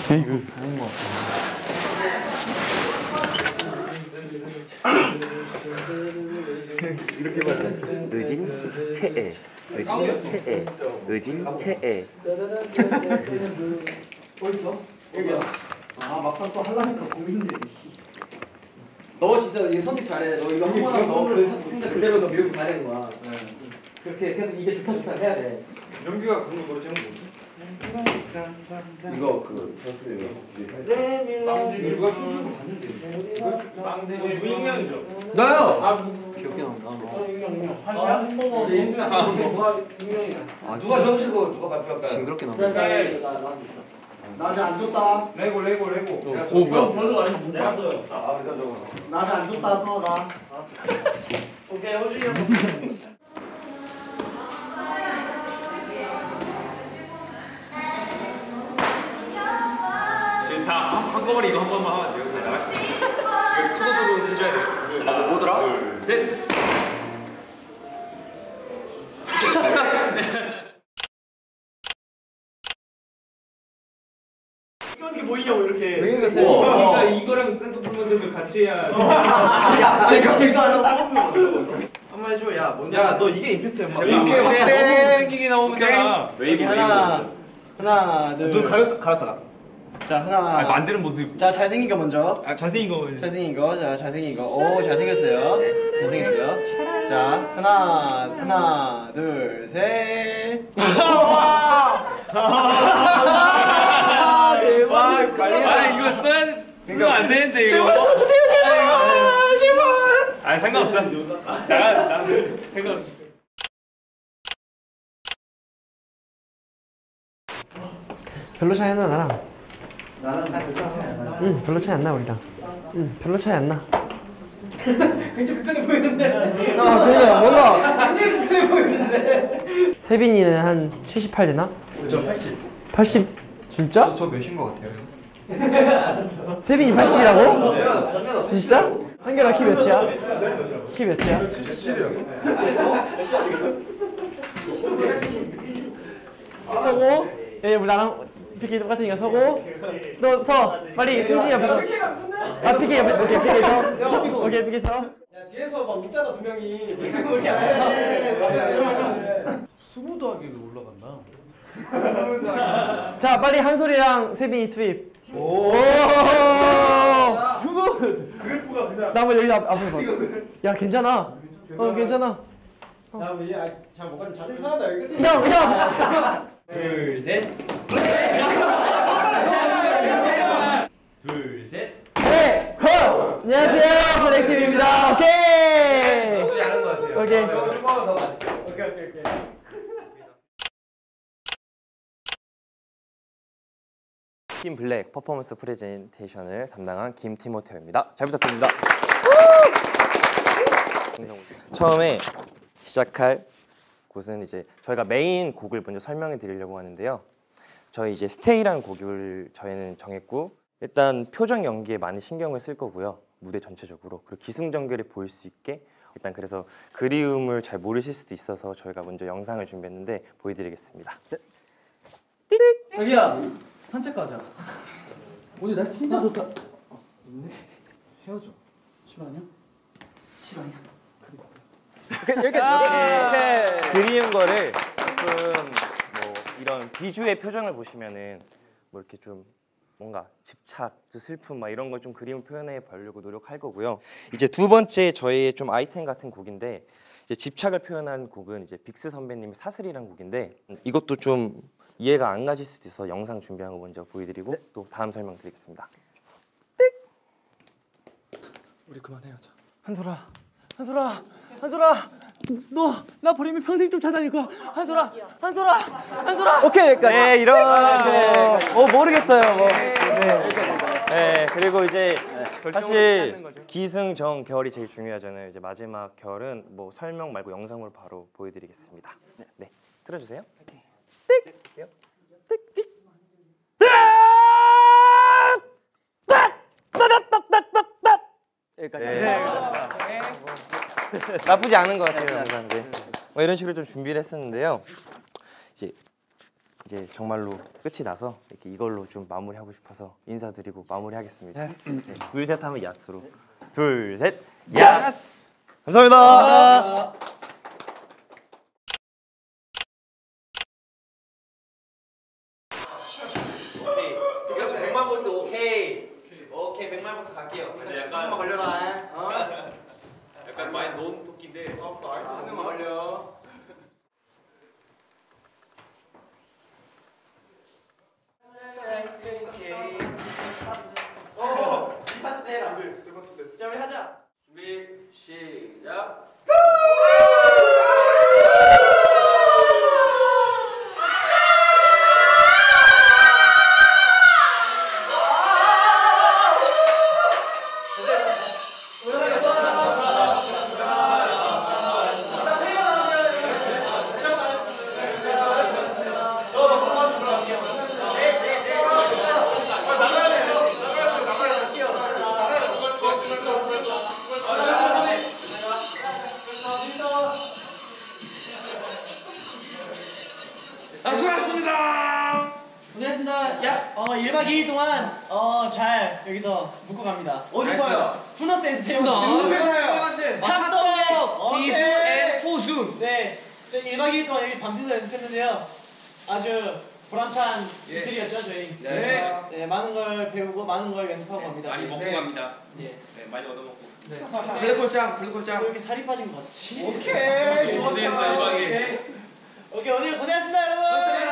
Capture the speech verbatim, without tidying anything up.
에이구. 이렇게 말해. 의진 체에. 의진 체에. 의진 체에. 어딨어? 여기야. 아 막상 또 하려니까 고민돼. 너 진짜 이 선택 잘해. 너 이거 한 번 하면 너그 생각 그대로 너 밀고 가야 되는 거야. 네. 그렇게 계속 이게 좋다 좋다 해야 돼. 영규가 그런 거 모르지는 뭐지? 이거 그 선수들 누가 춤추는 거 봤는데? 빵대미 무익명이죠? 나요. 아 기억이 안 나. 아 누가 적으시고 누가 발표할까요? 징그럽게 나와. 나 아직 안 줬다. 레고 레고 레고. 오 뭐야? 별로 안 줬는데? 내가 써요. 아 일단 적어. 나 아직 안 줬다. 써 나. 오케이 호준이 형. 다 한꺼번에 이거 한 번만 하면 돼요. 그냥 나갈 수 있어. 이거 초도도로 해줘야 돼요. 아 뭐더라? 둘, 셋. 이게 뭐이냐고 이렇게. 그러니까 이거랑 샌드풀만들도 같이 해야. 아니 이거 이거 안 하고 한번 해줘. 야 뭔데? 야너 이게 임팩트야. 이렇게 너무 생기게 나오면 되나? 여기 하나 하나 둘. 눈 가렸다 가렸다. 자 하나. 아, 만드는 모습. 자 잘생긴 거 먼저. 아 잘생긴 거. 잘생긴 거. 자 잘생긴 거. 오 잘생겼어요. 잘생겼어요. 자 하나 하나 둘 셋. 대박. 아 이거 써야 쓰면 안 되는데 이거. 제발 써주세요 제발 제발. 아 상관없어. 나가 나 상관없어. 별로 차이 안 나, 나랑. 나랑 별로 차이 안 나. 응, 별로 차이 안 나, 우리랑. 응, 별로 차이 안 나. 굉장히 불편해 보이는데. 아, 그러니까 몰라. 굉장히 불편해 보이는데. 세빈이는 한 칠십팔 되나? 저 팔십. 팔십? 진짜? 저 몇인 거 같아요? 세빈이 팔십이라고? 진짜? 한결아 키 몇이야? 키 몇이야? 서고. 예, 우리 나랑 피키 똑같으니까 서고. 너 서. 빨리 승진이 옆에서. 아, 피키 옆에. 오케이, 피키 서. 오케이, 피키 서. 야 뒤에서 막 웃잖아 두 명이. 우리 아니야. 스무 더하기로 올라갔나? 자, 빨리 한솔이랑 세빈이 투입. 오! 스무. 그래프가 그냥. 나 한번 여기 앞, 앞에 봐. 야, 괜찮아. 어, 괜찮아. 자 우리 아잘 못가면 자존심 상한다 여기 끝에. 형, 형. 둘 셋. 둘 셋. 네, 컷! 안녕하세요, 블랙팀입니다. 오케이! 나쁘지 않은 것 같아요. 오케이. 이거 조금 더 맞을게. 오케이 오케이 오케이. 팀 블랙 퍼포먼스 프레젠테이션을 담당한 김티모테오입니다. 잘 부탁드립니다. 처음에 시작할 곳은 이제 저희가 메인 곡을 먼저 설명해 드리려고 하는데요. 저희 이제 스테이라는 곡을 저희는 정했고 일단 표정 연기에 많이 신경을 쓸 거고요. 무대 전체적으로. 그리고 기승전결이 보일 수 있게 일단 그래서 그리움을 잘 모르실 수도 있어서 저희가 먼저 영상을 준비했는데 보여드리겠습니다. 자기야 산책 가자. 오늘 날씨 진짜 좋다. 어, 있네. 헤어져. 실화냐? 실화냐? 이렇게 이렇게 그리운 거를 조금 뭐 이런 비주의 표정을 보시면은 뭐 이렇게 좀 뭔가 집착, 슬픔 막 이런 걸 좀 그림 표현해 보려고 노력할 거고요. 이제 두 번째 저희의 좀 아이템 같은 곡인데 이제 집착을 표현한 곡은 이제 빅스 선배님의 사슬이라는 곡인데 이것도 좀 이해가 안 가실 수도 있어 영상 준비한 거 먼저 보여드리고 네. 또 다음 설명드리겠습니다. 우리 그만해야죠. 한솔아, 한솔아, 한솔아. 너 나 버리면 평생 쫓아다닐 거야. 한솔아, 한솔아, 한솔아. 오케이 여기까지. 네 이런 거. 어 모르겠어요 뭐. 네. 네 그리고 이제 사실 기승전 결이 제일 중요하잖아요. 이제 마지막 결은 뭐 설명 말고 영상으로 바로 보여드리겠습니다. 네, 네. 틀어주세요. 띡. 띡. 띡. 여기까지. 네. 나쁘지 않은 것 같아요 영상. 네. 뭐 이런 식으로 좀 준비를 했었는데요. 이제 이제 정말로 끝이 나서 이렇게 이걸로 좀 마무리하고 싶어서 인사드리고 마무리하겠습니다. 네, 둘 셋 하면 야스로. 둘 셋 야스. 감사합니다. 오케이. 백만 볼트 오케이. 오케이 백만 볼트 갈게요. 근데 약간 한번 걸려라. 어? 약간 많이 놓은 토끼인데. 한 명만 걸려. 어, 지파트 때라. 자, 우리 하자. 준비 시작. 고생하셨습니다. 야, 어, 일 박 이 일 동안 어, 잘 여기서 묶고 갑니다. 어디서요? 푸너 센스요. 누구세요? 탑덕, 비주 앤 호준. 네, 저 일 박 이 일 동안 여기 밤새서 연습했는데요. 아주 보람찬 이틀이었죠, 저희. 네. 네, 많은 걸 배우고 많은 걸 연습하고 갑니다. 많이 저희. 먹고 네. 갑니다. 예. 네, 많이 얻어먹고. 블랙홀짱, 블랙홀짱. 왜 이렇게 살이 빠진 거 같지? 오케이, 좋았어. 오케이, 오케이. 오케이, 오늘 고생하셨습니다, 여러분.